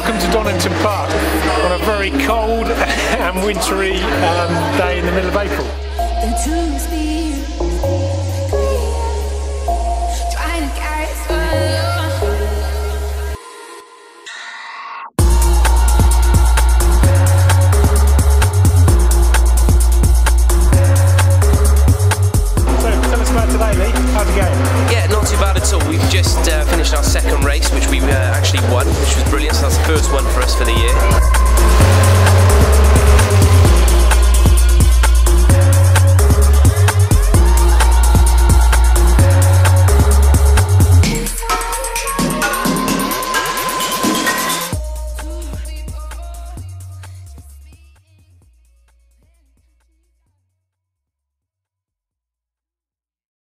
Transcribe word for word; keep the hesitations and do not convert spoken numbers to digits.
welcome to Donington Park on a very cold and wintry um, day in the middle of April. Yeah, not too bad at all. We've just uh, finished our second race, which we uh, actually won, which was brilliant. So that's the first one for us for the year.